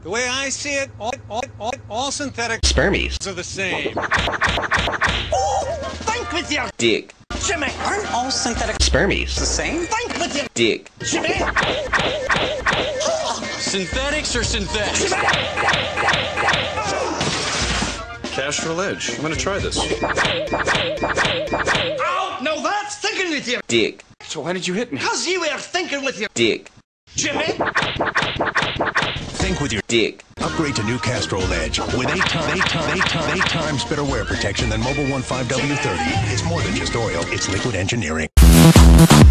The way I see it, all synthetic spermies are the same. Oh, think with your dick. Jimmy, aren't all synthetic Spermies the same? Think with your dick. Jimmy. Synthetics or synthetics? Jimmy. Castrol Edge. I'm gonna try this. Oh, no, that's thinking with your Dick. So why did you hit me? because you were thinking with your Dick. Jimmy. Think with your Dick. upgrade to new Castrol Edge with 8 times better wear protection than Mobile One 5W30. It's more than just oil, it's liquid engineering.